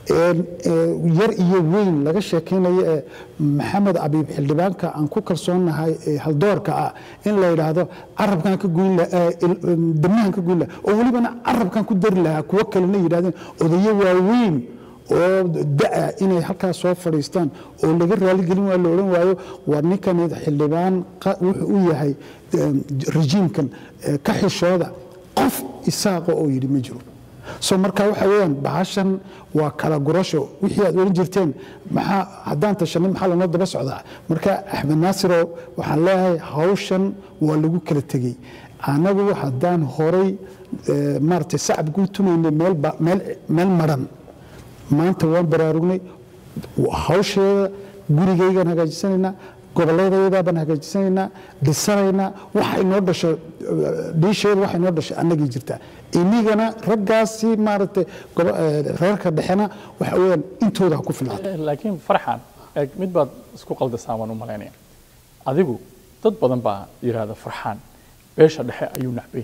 yar iyo weyn laga sheekeynayo maxamed abiib xildhibaanka aan ku kalsoonahay haldoorka ah in la yiraahdo arabkan ka goyn damahan ka goyn oo walibana arabkan ku dari lahaa kuwa kale la yiraahdeen odayo waaweyn oo daa inay halkaas soo fadhiistaan oo laga raali gelin waa la oran waayo war ninkan xildhibaan wuxuu u yahay rejiimkan ka xishooda qof isaaqo oo yiri ma jiro soo marka waxa weeyaan bahashan waa kala gurasho wixii aad oran jirteen maxaa haddaan tashanay maxaa la daba socdaa marka Axmed Naasir waxaan leeyahay hawshan waa lagu kala tagay anagu haddaan horay maartay sacab guutumayna meel maran maanta waan baraarugnay hawsheeda gurigaygan hagaajisanayna goboleedayda baan hagaajisanayna dhisayna waxa inoo dhasho dhiisheed waxa inoo dhasho anagii jirta inigana raggaasi maartay reerka dhaxana waxa weeyaan intooda ku filan laakiin farxan mid baad isku qaldasaaman u maleynaya adigu dad badan baa yiraahdo farxan beesha dhexe ayuu nacbay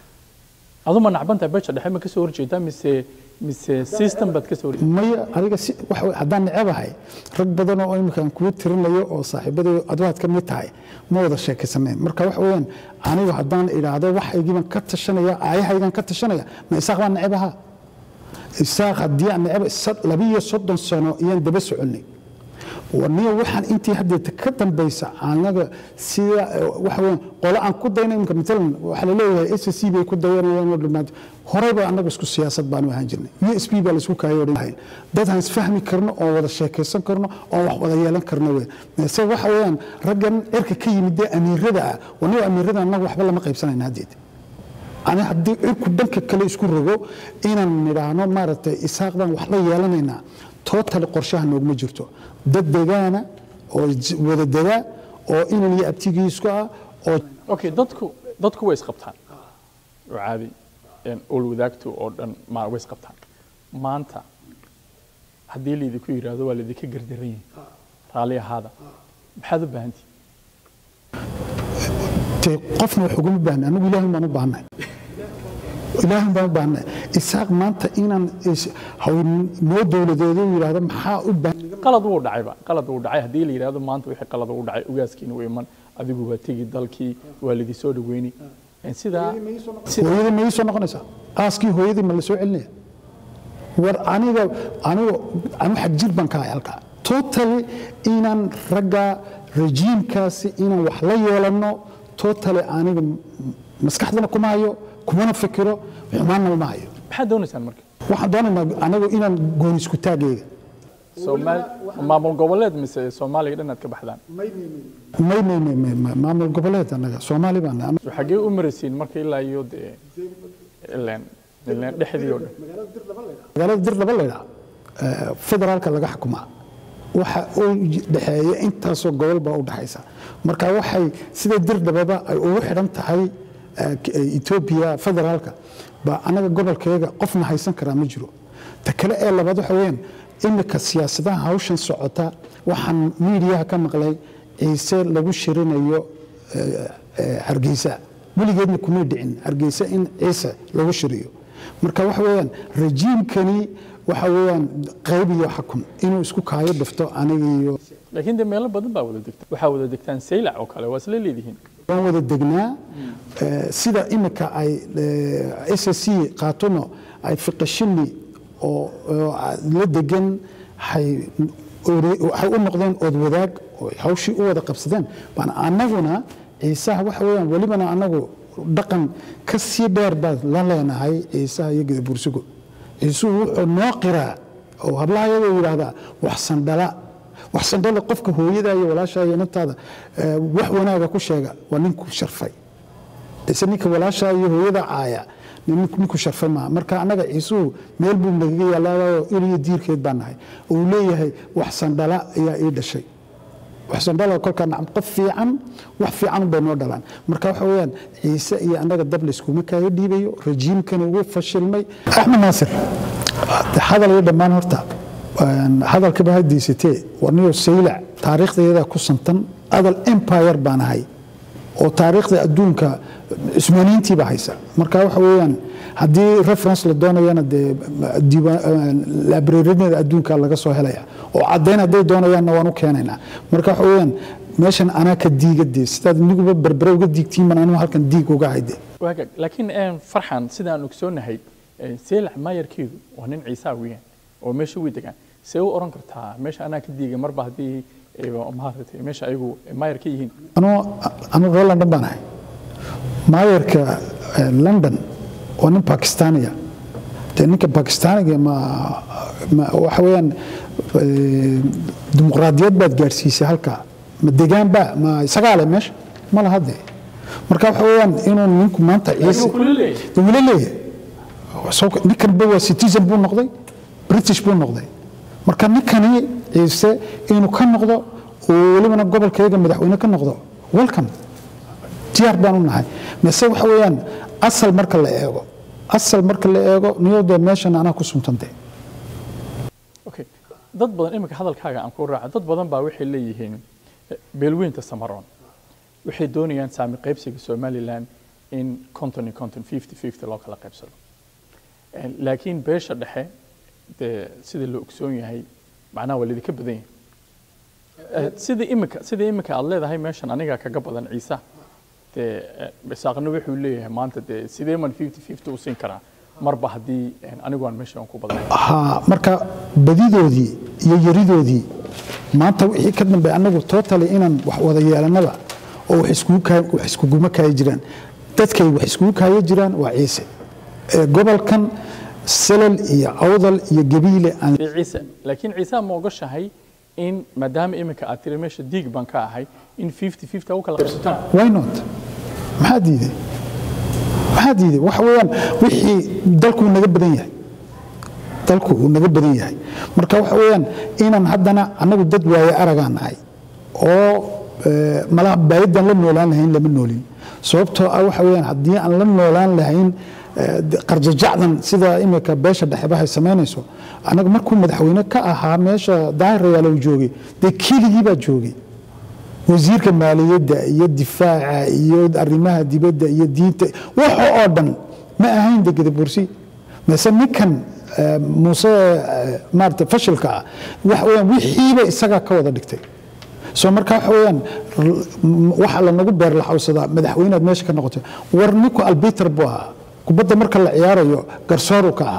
aduma nacbanta beesha dhexe ma ka soo horjeedaa mise system bad ka soo horjeedaa maya adiga waxa haddaan nacabahay rag badan oo imkaan ku tirinayo oo saaxiibadii adwaad ka mid tahay ma wada sheekaysaneen marka wax weeyaan anigu haddaan iraado wax aygiban ka tashanaya aayahaygan ka tashanaya ma isaaq baan nacabaha isaaq haddii aan nacab 32 sano iyaan daba soconay ورنيه وحن أنتي هديت كتم بيس عنك سيا وحوين قلا عن كده هنا يمكن مثلاً وحلليه SSC بيكون دايرنا ونقول هربا عنك بس كسياسة بانو هنجرنا USB بالسوق هايورين هاي ده هنس فهمي كرنا أو ولا شيء كيسان كرنا أو ولا يلان كرنا وين سوى وحوين رجل إرك كي مدة أمير ردا ونيو أمير ردا عنك وحبلا ما قيب سنة هديت أنا حدي إرك دنك كله يسكر رجو إن نرانو مرت إسحاق وحلا يلانينا توتال قرشة نوج مجرته dad deegaana oo wada daga oo inuu abtigiisku ah oo okay dadku way isqabtaan oo caadi oo wadaagto oo dhan ma way isqabtaan maanta hadii leedii ku yiraahdo waa leedii ka gardaran raali ahaada maxaad u baahantii qofna wuxuu ugu baahan anigu ilaahay ma u baahnay ilaahay baan u baahnay isaaq maanta inaan noo dawladeedu yiraahdo maxaa u baahan qalad uu dhacay hadii la yiraahdo maanta wixii qalad uu dhacay ugaaskiina way iman adigu waa tagi dalkii waalidii soo dhaweeyni sida hooyada ma soo noqonaysa aaskii hooyadii ma la soo celinaya war anigu xaq jir baan ka halka totally inaan ragga rejiimkaasi inaan wax la yeelano totally aniga maskaxdana kuma hayo kumana fikiro xumaanna ma hayo maxaad doonaysaan marka waxaan doonaynaa anagu inaan gooni isku taagayga maamul goboleed mise Soomaaliga dhanaad ka baxdaan maamul goboleed anaga Soomaali baan xagee u maraysiin marka ilaa iyo ilaan dhexdii oo dhan magaalada Dirdaba leeyahay federaalka laga xukumaa waxa uu dhaxeeyo intaasoo gobol baa u dhaxaysa marka waxay sida Dirdaba ay ugu xidhan tahay Ethiopia federaalka ba anaga gobolkeega qofna haysan kara ma jiro ta kale ee labaad waxa weeyaan imika siyaasadaha hawshan socota waxaan meediyaha ka maqlay ciise lagu shirinayo Hargeysa weligeedna kuma dhicin Hargeysa in ciise lagu shiriyo marka waxa weeyaan rejiimkani waxa weeyaan qayb iyo xukun inuu isku kaayo dhifto aniga iyo laakiin meelo badan baa wada degta waxa wada degtaan Seylac oo kale waa isla leedihiin waan wada degnaa sida imika ay SSC qaatuno ay fiqashini oo la degan hay u noqdeen ood wadaag oo hawshii u wada qabsadeen baan anaguna ciisaha waxa weeyaan walibana anagu dhaqan ka sii dheer baad la leenahay ciisaha iyo Gadabursigo ciisuhu wuxuu noo qiraa oo hablaayada yiraahdaa wax sandala qofka hooyada iyo walaasha iyo naftaada wax wanaaga ku sheega waa ninku sharfay ninka walaasha iyo hooyada caaya ninku sharfay ma marka anaga ciisuhu meel buu naga yaalaa iriyo diirkeed baan nahay oo leeyahay wax sandala ayaa ii dhashay wax sandala kolka nacam qof fiican wax fiican bay noo dhalaan marka waxa weeyaan ciise iyo anaga dab la isku makaay dhiibayo rejiimkan uu fashilmay Axmed Naasir hadal iyo dhamaan horta hadalka bahadiisatee warniyo Seylac taariikhdeeda ku santan adal empire baan ahay oo taariikhda adduunka ismaaniintii baa haysa marka waxa weeyaan haddii reference la doonayana library-da adduunka laga soo helaya oo caddeyn hadday doonayaanna waan u keenaynaa marka waxa weeyaan meeshan anaa ka diigadee sidaad niguba berbere uga diigtiin baan anigu halkan diig uga hayde laakiin farxan sidaan ogsoonahay Seylac maayarkeedu waa nin ciise weeyaan oo meesha way degaan see u oran kartaa meesha anaa ka diiga marba haddii maaragtay meesha ayagu maayar ka yihiin anu reer London baan ahay maayarka London oo nin Pakistaniya ninka Pakistaniga ma waxa weeyaan dimuqraadiyad baad gaarsiisay halka ma degaan ba ma sagaale meesha ma la hadlay marka waxa weeyaan inuu ninku maanta ciise leeyahay ninkan waa citizen buu noqday British buu noqday marka ninkani ciise inuu ka noqdo oo walibana gobolkeega madaxweyne ka noqdo welcome diyaar baan u nahay mise waxa weeyaan asal marka la eego niyada meeshan anaa ku suntantay okay dad badan imika hadalkaaga aan ku raaco dad badan baa waxay leeyihiin beelweynta Samaroon waxay doonayaan saami qaybsiga Somaliland in 50-50 loo kala qaybsado laakiin beesha dhexe sida loo ogsoon yahay macnaha waa lidinka badan yahay sida imika aad leedahay meeshan aniga kaga badan ciise isaaqna wuxuu leeyahay maanta sidee man 50-50 u siin karaa marba haddii anigu aan meeshan ku badan marka badidoodii iyo yaridoodii maanta wixii ka dambe anagu totally inaan wax wada yeelanaba oo wax iskugu kaay jiraan dadkay wax iskugu kaay jiraan waa ciise gobolkan Salal iyo Awdal iyo Gabiile ciise laakiin ciise ma ogashahay in maadaama imika aad tiri meesha diig baan ka ahay in 50-50 u kala qaybsataan why not maxaa diiday waxa weeyaan wixii dalku naga badan yahay marka waxa weeyaan inaan haddana anagu dad waaye aragaan nahay oo malaha baayidan la noolaan lahayn lama noolin sababtoo ah waxa weeyaan haddii aan la noolaan lahayn qarjajacdan sida imika beesha dhexe ay sameynayso anaga markuu madaxweyne ka ahaa meesha daahirayaal uu joogay keligii baa joogay wasiirka maaliyadda iyo difaaca iyo arrimaha dibadda iyo diinta waxa oo dhan ma ahayn Gadabursi mise ninkan Muuse maarta fashilka waxa weeyaan wixiiba isaga ka wada dhigtay soo marka waxa weeyaan waxa la nagu beer la xawsada madaxweynaad meesha ka noqotay war ninku albiter buu ahaa kubadda marka la ciyaarayo garsooru ka ahaa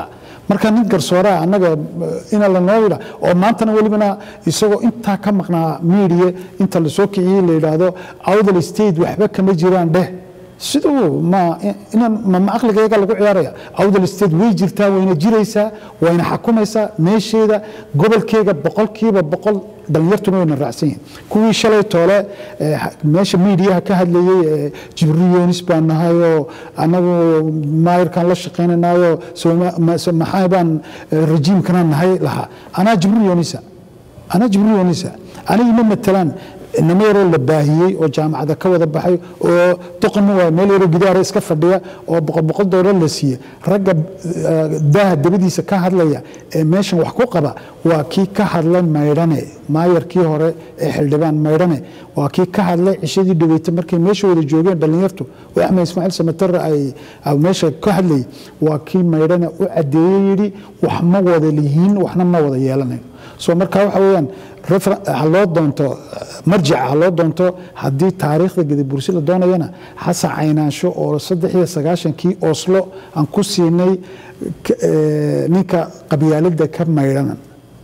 marka nin garsooraa annaga ina la noo yidha oo maantana welibana isagoo intaa ka maqnaa media inta la soo kiciyey la yidhaahdo awdal state waxba kama jiraan dheh siduu ma aqligayga lagu ciyaaraya awdal state way jirtaa wayna jiraysaa wayna xukumaysaa meesheeda gobolkeega boqolkiiba boqol dhalinyartuna wayna raacsan yihiin kuwii shalay toole meesha miidiyaha ka hadlayey jibriil yoonis baan nahay oo annagu maayirkan la shaqaynanayo maxay baan rejiimkana nahay lahaa anaa jibriil yoonisa anigii ma matalaan inama yaroo la baahiyey oo jaamacada ka wada baxay oo doqon waa meel yaroo gidaara iska fadhiya oo $100 la siiyey ragga daaha dabadiisa ka hadlaya ee meeshan wax ku qaba waa kii ka hadlay maydhane maayarkii hore ee xildhibaan maydhane waa kii ka hadlay cishadii dhaweyta markay meesha wada joogeen dhalinyartu oo axmed ismaaciil samatar ay meesha ka hadlayay waa kii maydhane u cadeeyey yidhi wax ma wada lihiin waxna ma wada yeelanayn soo markaa waxa weeyaan loo doonto marjaca loo doonto haddii taariikhda gadabursi la doonayana xasan caynaansho oo 93kii Oslo aan ku siinay ninka qabyaalada ka maydhanan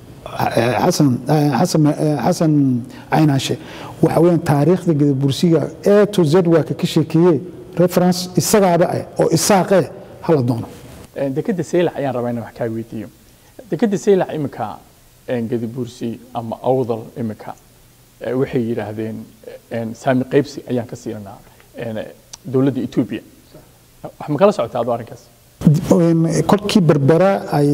xasan caynaanshe waxa weeyaan taariikhda gadabursiga A to Z waa ka sheekeeyay reference isagaaba oo isaaqe hala doono dekada Seylac ayaan rabaa inaan wax ka weydiiyo dekada Seylac imika gadabursi ama awdal imika waxay yiraahdeen saami qaybsi ayaan ka siinaa dawladda Ethiopia wax ma kala socotaa arrinkaas kolkii berbera ay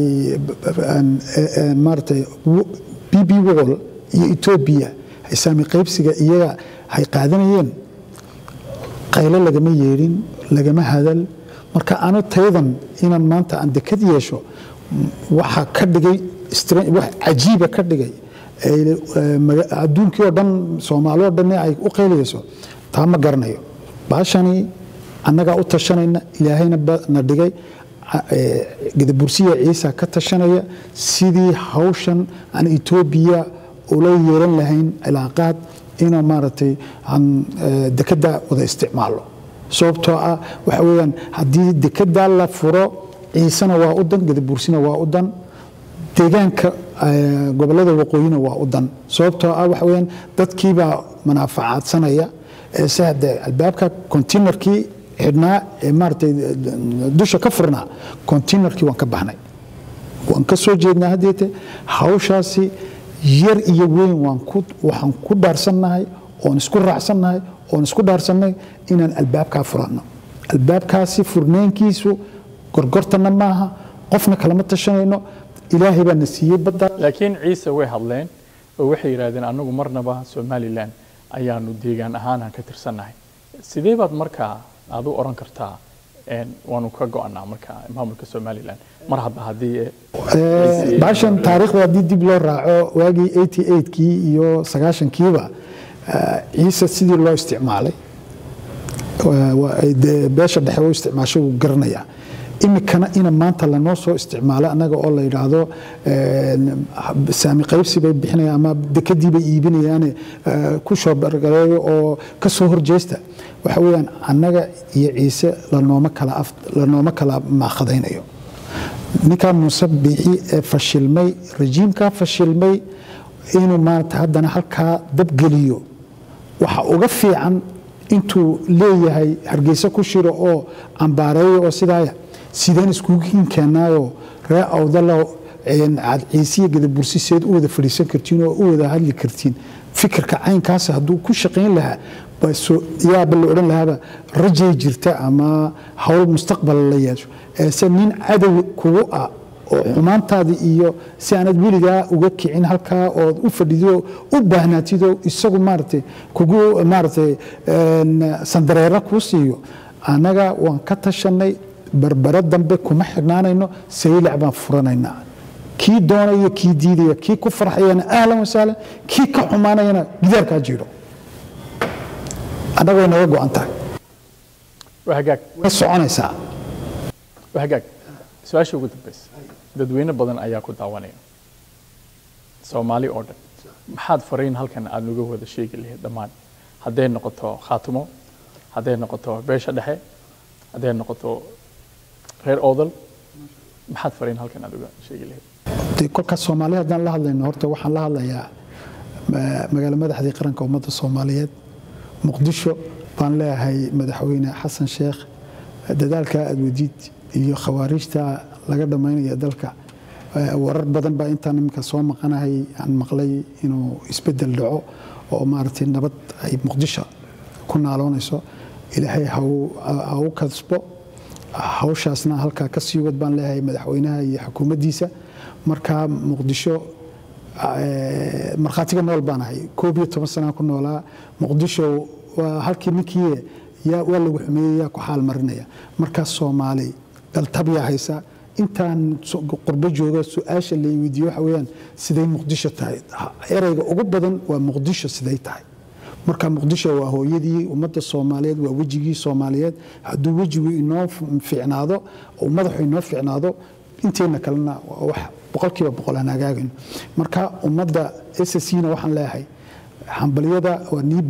maartay BB Wall iyo Ethiopia ay saami qaybsiga iyaga hay qaadanayeen qaylo lagama yeerin lagama hadal marka aanu taydan inaan maanta aan dekad yeesho waxa ka dhigay wax cajiiba ka dhigay adduunkii oo dhan Soomaaliya oo dhan ay u qeyleyso taa ma garanayo baashani annaga u tashanayna ilaahayna na dhigay gadabursiga ciisa ka tashanaya sidii hawshan aan Ethiopia ula yeeran lahayn cilaaqaad inuu maartay aan dekada wada isticmaalo sababtoo ah waxa weeyaan haddii dekada la furo ciisana waa u dan gadabursina waa u dan deegaanka gobolada waqooyina waa u dan sababtoo ah waxa weeyaan dadkii baa manaafacaadsanaya saade albaabka containerkii xidhnaa ee maartay dusha ka furnaa containerkii waan ka baxnay waan ka soo jeednaa hadeete hawshaasi yar iyo weyn waxaan ku dhaarsannahay oon isku raacsannahay oon isku dhaarsanay inaan albaabka furano albaabkaasi furneenkiisu gorgortana maaha qofna kalama tashanayno ilaahay baa nasiiyay badda laakiin ciise way hadleen oo waxay yiraahdeen anagu marnaba Somaliland ayaanu deegaan ahaan ka tirsannahay sidee baad markaa aad u oran kartaa waanu ka go'anaa markaa maamulka Somaliland mar hadii baashan taariikhda dib loo raaco waagii 88kii iyo 90kiiba ciise sidii loo isticmaalay beesha dhexe oo isticmaasho uu garanaya imikana ina maanta la noo soo isticmaalay anaga oo la yiraahdo saami qaybsi bay bixinayaan ama dekadii bay iibinayaan ku soo bargareeyo oo ka soo horjeesta waxa weeyaan anaga iyo ciise la nooma kala maaqadaynayo ninka musabbihi fashilmay rejiimka fashilmay inuu maanta haddana halkaa dab geliyo waxa uga fiican intuu leeyahay hargeysa ku shiro oo ambaareeyo oo sidaaya sideen iskugu keenaayo ree awdalo cad ciisiga gadabursi seed u wada fadhiisan kartiin oo u wada hadli kartiin fikirka caynkaas hadduu ku shaqayn lahaa yaaba la odhan lahaaba rajay jirta ama hawl mustaqbal la yeesho se nin cadow kugu ah oo xumaantaadii iyo si aanad weligaa uga kicin halkaa ood u fadhido u baahnaatido isagu maartay kugu maartay sandareera kuu siiyo annaga waan ka tashanay barbara dambe kuma xidhnaanayno Seylac baan furanaynaa kii doonaya kii diidaya kii ku farxayana ahlan wasahlan kii ka xumaanayana gidaarka jiro annaga naga go'an tahay wahagaag way soconaysaa wahagaag su'aasha ugu dambaysa dadweyne badan ayaa ku daawanaya Soomaali oo dhan maxaad fariin halkan aad uga wada sheegi lahayd dhamaan haday noqoto khaatimo haday noqoto beesha dhexe haday noqoto reer awdal maxaad fariin halkan aad uga sheegi lahayd dee kolkaas Soomaaliya haddaan la hadlayno horta waxaan la hadlayaa magaalo madaxdii qaranka ummadda Soomaaliyeed Muqdisho baan leeyahay madaxweyne Xasan Sheekh dadaalka aad wadid iyo khawaarijta laga dhameynaya dalka warar badan baa intaan imika soo maqanahay aan maqlay inuu isbedel dhaco oo maartay nabad ay Muqdisho ku naaloonayso ilaahay ha u kasbo hawshaasna halka ka sii wad baan leeyahay madaxweynaha iyo xukuumaddiisa marka Muqdisho markhaatiga nool baan ahay 12 sano ku noolaa Muqdisho waa halkii ninkii waa lagu xumeeyay ku xaal marinaya marka Soomaali dal tabiya haysa intaan qurbo jooga su'aasha la weydiiyo waxa weeyaan siday Muqdisho tahay erayga ugu badan waa Muqdisho siday tahay marka Muqdisho waa hooyadii ummadda Soomaaliyeed waa wajigii Soomaaliyeed hadduu wajigu inoo fiicnaado oo madaxu inoo fiicnaado inteena kalena wax boqolkiiba boqol aan hagaagin marka ummadda SSCna waxaan leeyahay hambaliyada waa nii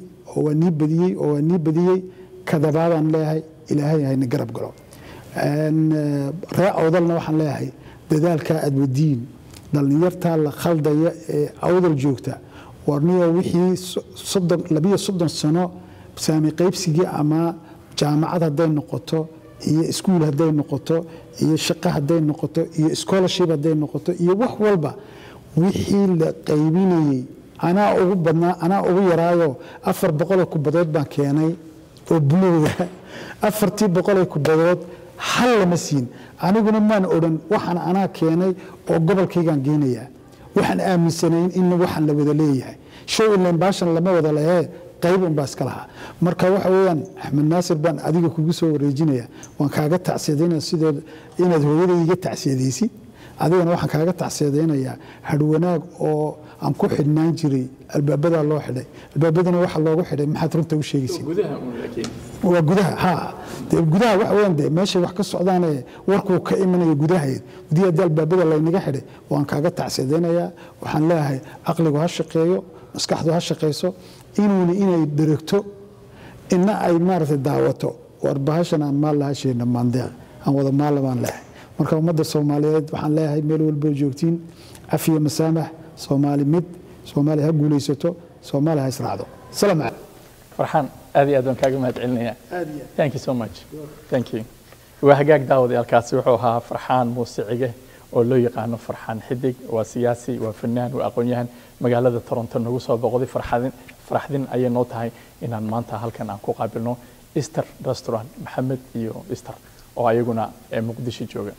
badiyey kadabaadaan leeyahay ilaahay hayna garab galo raacodalna waxaan leeyahay dadaalka aad wadiin dhalinyarta la khaldaya ee awdal joogta warniyo wixii 32 sano saami qaybsigii ama jaamacad haday noqoto iyo iskuul haday noqoto iyo shaqo haday noqoto iyo scholarship haday noqoto iyo wax walba wixii la qaybinayay ana ugu yaraayo 400 kubadood baan keenay oo buluuga 400 kubadood hal lama siin aniguna maan oran waxaan ana keenay oo gobolkaygan geenaya waxaan aaminsanayn in waxaan la wada leeyahay shay in baashan lama wada leeyahay qayb un baas kala marka waxa weeyaan Axmed Naasir baan adiga kugu soo wareejinaya waan kaaga tacsiideynaa sidoo inaad hooyaday iga tacsiideysid adigana waxaan kaaga tacsiideynayaa hadwanaag oo aan ku xidhnaan jiray albaabada loo xidhay albaabadana waxa loogu xidhay maxaad runta u sheegaysid gudaha gudaha wax weyn meesha wax ka socdaan warku ka imanayo gudaha albaabada la inaga xidhay waan kaaga tacsiideynayaa waxaan leeyahay aqligu ha shaqeeyo maskaxdu ha shaqeyso inay dirigto inna ay maartay daawato warbahashan aan maal laha sheena maandeeq aan wada maal baan leeyahay marka ummadda Soomaaliyeed waxaan leeyahay meel walba joogtiin afiya masaamax Soomaali mid Soomaali ha guuleysato Soomaali ha israacdo salaam alaykum farxan aad iyo aad waan kaaga mahadcelinayaa thank you so much thank you waa hagaag daawadayaalkaasi wuxuu ahaa Farxaan Muusicige oo loo yaqaano Farxaan Xidig waa siyaasi waa fanaan waa aqoon-yahan magaalada Toronto nagu soo boqoday farxadin ayay noo tahay inaan maanta halkan aan ku qaabilno Easter Restaurant Maxamed iyo Easter oo ayaguna Muqdisho jooga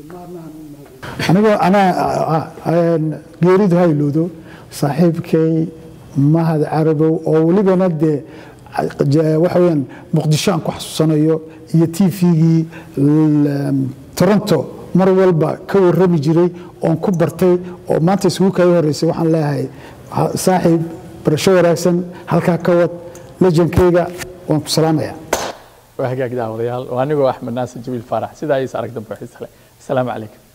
أنا جريد هاي لودو صاحب كي ما هذا عربي أو لبنا ندى وحويان مقدشان كحسنايو يتي في تورنتو مرة والبا كور رمي جري أو كبرتي أو ما تسوق أيه الرئيس وحن لا هاي صاحب برشوا رأسن هالك كوت لجن كيجا وسلامة يا وهجاك داود يال وأنا جو أحمد ناصر جبيل فرح سيدا يسارك دم بحث السلام عليكم